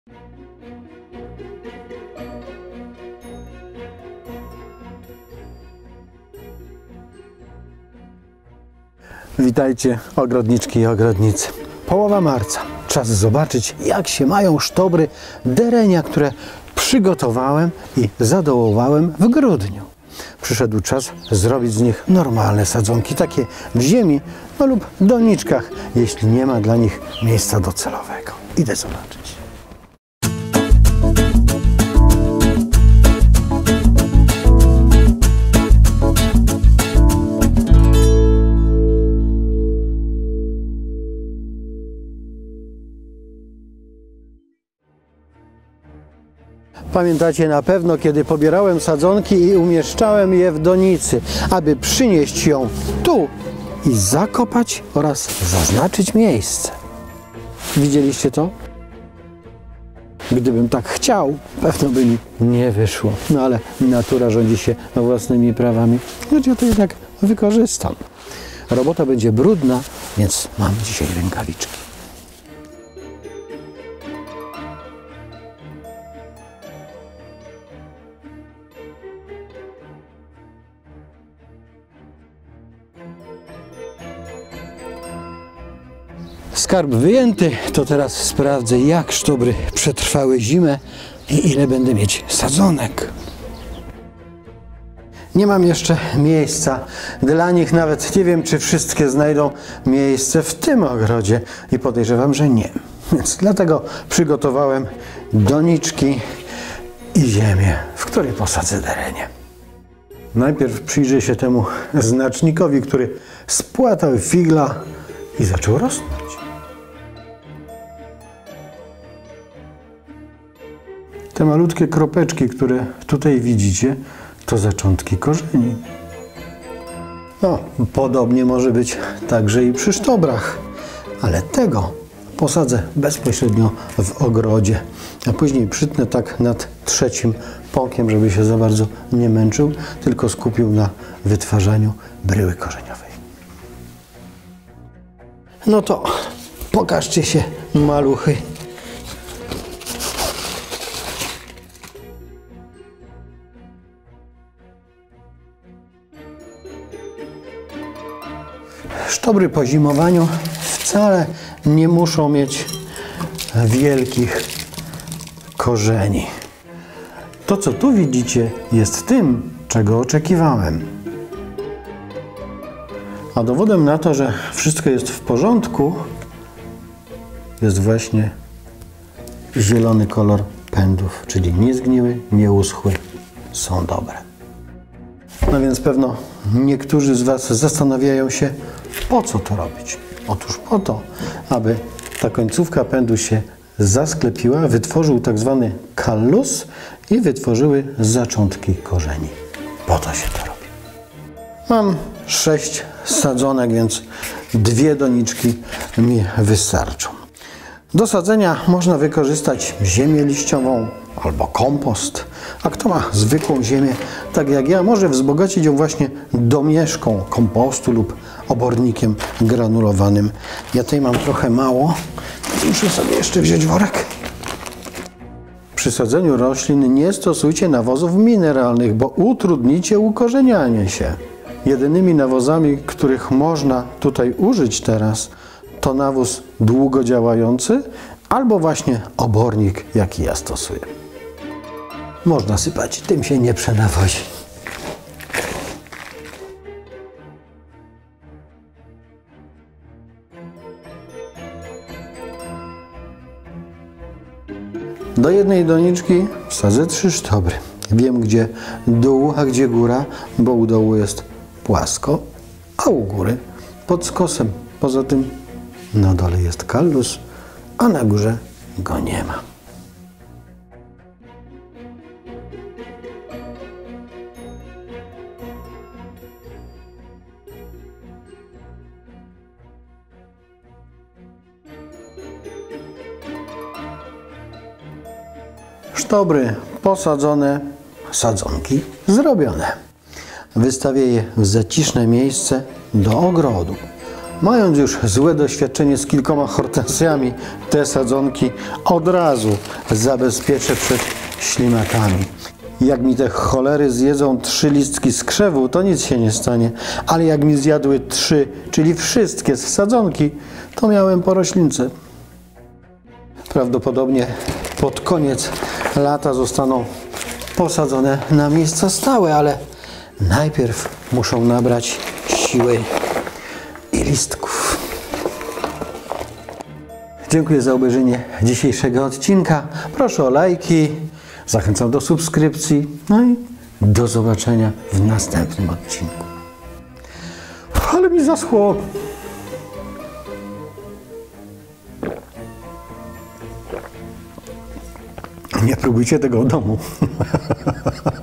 Witajcie, ogrodniczki i ogrodnicy. Połowa marca. Czas zobaczyć, jak się mają sztobry derenia, które przygotowałem i zadołowałem w grudniu. Przyszedł czas zrobić z nich normalne sadzonki, takie w ziemi lub doniczkach, jeśli nie ma dla nich miejsca docelowego. Idę zobaczyć. Pamiętacie na pewno, kiedy pobierałem sadzonki i umieszczałem je w donicy, aby przynieść ją tu i zakopać oraz zaznaczyć miejsce. Widzieliście to? Gdybym tak chciał, pewno by mi nie wyszło. No ale natura rządzi się własnymi prawami, choć ja to jednak wykorzystam. Robota będzie brudna, więc mam dzisiaj rękawiczki. Skarb wyjęty, to teraz sprawdzę, jak sztobry przetrwały zimę i ile będę mieć sadzonek. Nie mam jeszcze miejsca dla nich, nawet nie wiem, czy wszystkie znajdą miejsce w tym ogrodzie i podejrzewam, że nie. Więc dlatego przygotowałem doniczki i ziemię, w której posadzę derenie. Najpierw przyjrzę się temu znacznikowi, który spłatał figla i zaczął rosnąć. Te malutkie kropeczki, które tutaj widzicie, to zaczątki korzeni. No, podobnie może być także i przy sztobrach, ale tego posadzę bezpośrednio w ogrodzie, a później przytnę tak nad trzecim pokiem, żeby się za bardzo nie męczył, tylko skupił na wytwarzaniu bryły korzeniowej. No to pokażcie się, maluchy. Sztobry po zimowaniu wcale nie muszą mieć wielkich korzeni. To, co tu widzicie, jest tym, czego oczekiwałem. A dowodem na to, że wszystko jest w porządku, jest właśnie zielony kolor pędów, czyli nie zgniły, nie uschły, są dobre. No więc pewno niektórzy z Was zastanawiają się, po co to robić? Otóż po to, aby ta końcówka pędu się zasklepiła, wytworzył tak zwany kallus i wytworzyły zaczątki korzeni. Po to się to robi. Mam 6 sadzonek, więc 2 doniczki mi wystarczą. Do sadzenia można wykorzystać ziemię liściową albo kompost, a kto ma zwykłą ziemię, tak jak ja, może wzbogacić ją właśnie domieszką kompostu lub obornikiem granulowanym. Ja tutaj mam trochę mało, muszę sobie jeszcze wziąć worek. Przy sadzeniu roślin nie stosujcie nawozów mineralnych, bo utrudnicie ukorzenianie się. Jedynymi nawozami, których można tutaj użyć teraz, to nawóz długodziałający albo właśnie obornik, jaki ja stosuję. Można sypać, tym się nie przenawozi. Do jednej doniczki wsadzę 3 sztobry. Wiem, gdzie dół, a gdzie góra, bo u dołu jest płasko, a u góry pod skosem. Poza tym na dole jest kallus, a na górze go nie ma. Sztobry posadzone, sadzonki zrobione. Wystawię je w zaciszne miejsce do ogrodu. Mając już złe doświadczenie z kilkoma hortensjami, te sadzonki od razu zabezpieczę przed ślimakami. Jak mi te cholery zjedzą 3 listki z krzewu, to nic się nie stanie. Ale jak mi zjadły 3, czyli wszystkie z sadzonki, to miałem po roślince. Prawdopodobnie pod koniec lata zostaną posadzone na miejsca stałe, ale najpierw muszą nabrać siły i listków. Dziękuję za obejrzenie dzisiejszego odcinka. Proszę o lajki, zachęcam do subskrypcji, no i do zobaczenia w następnym odcinku. Ale mi zaschło. Nie próbujcie tego w domu.